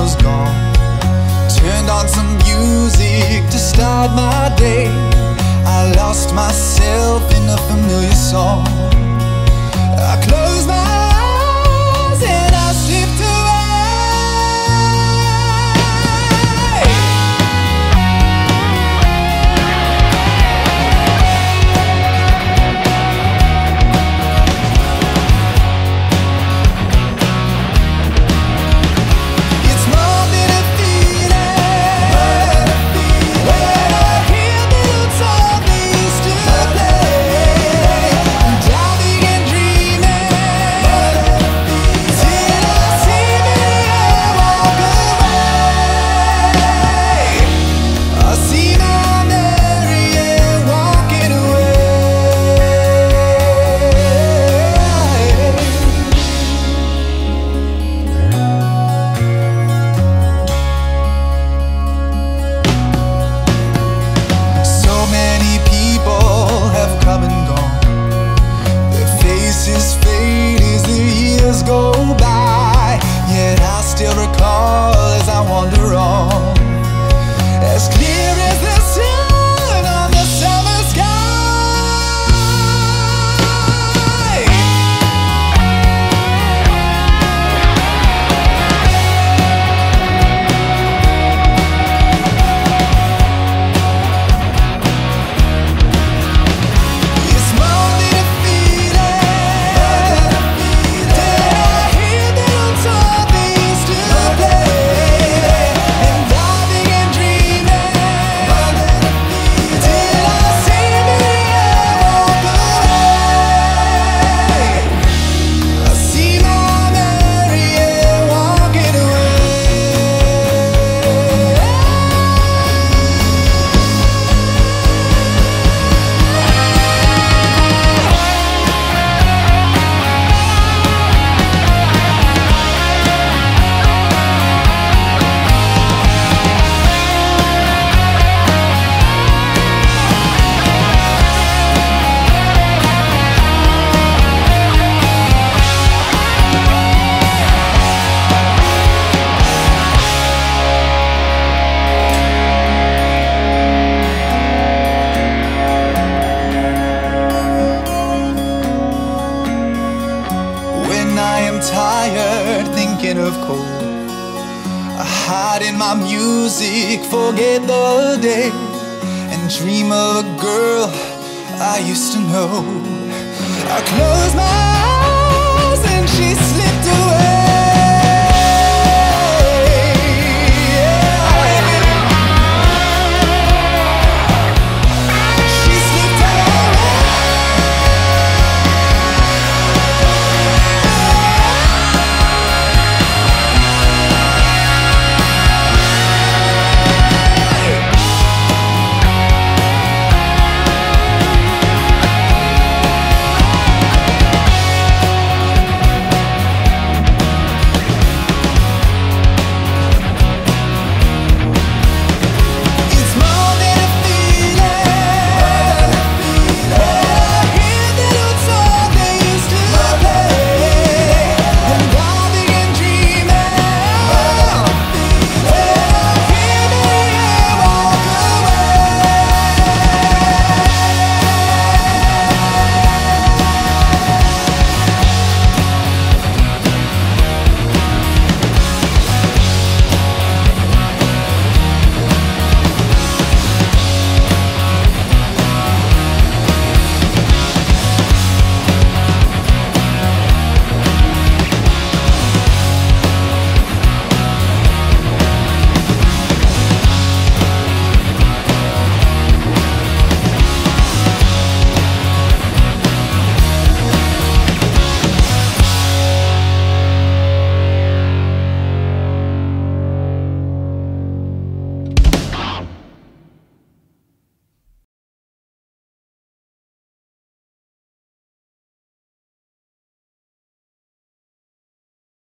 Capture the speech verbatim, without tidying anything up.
was gone. Turned on some music to start my day. I lost myself in a familiar song. I closed my eyes and I slipped away. Tired thinking of cold, I hide in my music, forget the day, and dream of a girl I used to know. I close my eyes and she slipped away.